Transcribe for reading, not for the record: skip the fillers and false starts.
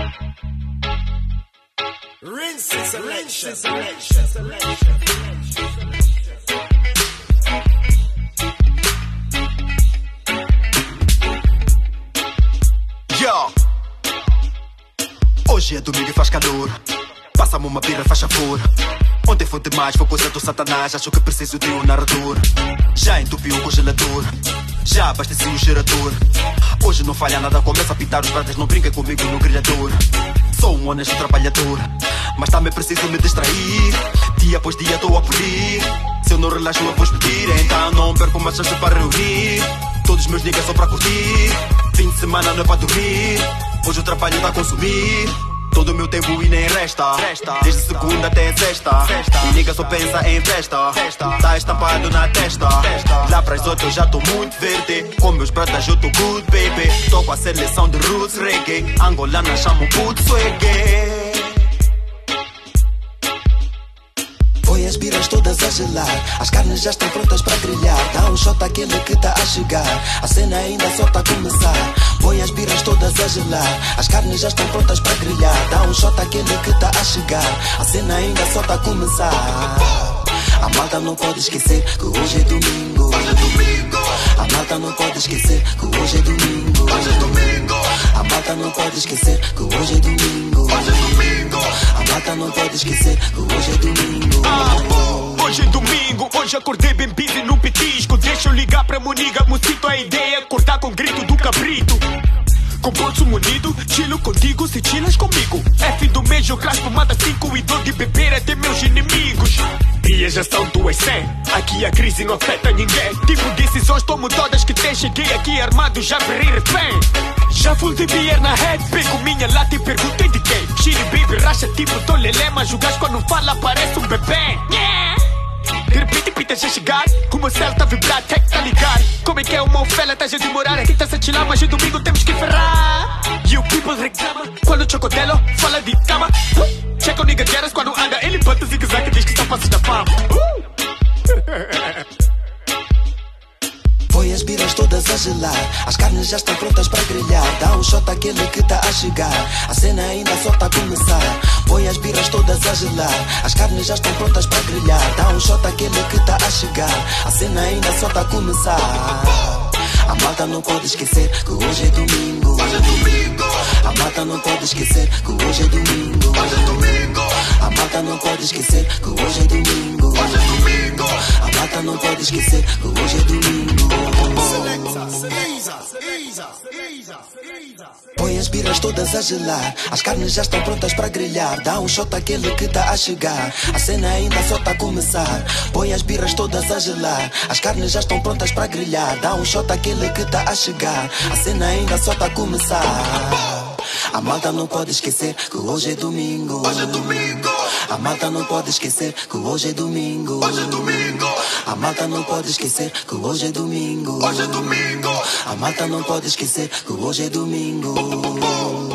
Rinse selection. Yo. Hoje é domingo e faz calor. Passa-me uma birra, faz favor. Ontem foi demais, foi coisa do satanás. Acho que preciso de um narrador. Já entupiu o congelador, já abasteci o gerador. Hoje não falha nada, começa a pintar os pratos. Não brinca comigo no grelhador. Sou um honesto trabalhador, mas também preciso me distrair. Dia após dia estou a polir. Se eu não relaxo eu vou explodir. Então não perco mais chance para reunir todos os meus niggas só para curtir. Fim de semana não é para dormir. Hoje o trabalho tá a consumir todo o meu tempo e nem resta. Desde segunda até sexta. O nigga só pensa em festa. Tá estampado na testa. Lá pras outras eu já tô muito verde. Com meus bratas eu tô good, baby. Tô com a seleção de roots reggae. Angolana chamo puto swaggy. Põe as biras todas a gelar. As carnes já estão prontas para grelhar. Dá um shot àquele que tá a chegar. A cena ainda só tá a começar. Põe as biras todas a gelar. As carnes já estão prontas para grelhar. Dá um shot àquele que tá a chegar. A cena ainda só tá a começar. A malta não pode esquecer que hoje é domingo. A malta não pode esquecer que hoje é domingo. A malta não pode esquecer que hoje é domingo. A malta não pode esquecer que hoje é domingo. Hoje é domingo, hoje acordei bem busy no petisco. Deixa eu ligar pra Moniga, mocito, a ideia é acordar com o grito do cabrito. Com bolso munido, chilo contigo se chilas comigo. É fim do mês, eu claspo, mata 5 e dou de beber até meus inimigos. Dias já são 200, aqui a crise não afeta ninguém. Tipo decisões tomo todas que tem. Cheguei aqui armado, já virei refém. Já full de beer na head, pego minha lata e perguntei de quem. Chile baby, racha tipo tolelé, mas o gajo quando fala parece um bebê. De repente pita já chegar, com o meu céu tá a vibrar, até que tá ligar. Como é que é uma ofela, tá a demorar, aqui tá-se a chilar, mas de domingo temos que ferrar. E o people reclama, quando o chocotelo fala de cama. Checa o nigga Geras quando anda, ele bota o zigue-zague, diz que são passos da fama. Põe as biras todas a gelar. As carnes já estão prontas para grelhar. Dá um shot àquele que tá a chegar. A cena ainda só tá a começar. Põe as biras todas a gelar. As carnes já estão prontas para grelhar. Dá um shot àquele que tá a chegar. A cena ainda só tá a começar. A malta não pode esquecer que hoje é domingo. A malta não pode esquecer que hoje é domingo. A malta não pode esquecer que hoje é domingo. A malta não pode esquecer que hoje é domingo. Põe as biras todas a gelar. As carnes já estão prontas para grelhar. Dá um shot àquele que tá a chegar. A cena ainda só tá a começar. Põe as biras todas a gelar. As carnes já estão prontas para grelhar. Dá um shot àquele que tá a chegar. A cena ainda só tá a começar. A malta não pode esquecer que hoje é domingo. A malta não pode esquecer que hoje é domingo. A malta não pode esquecer que hoje é domingo. A malta não pode esquecer que hoje é domingo.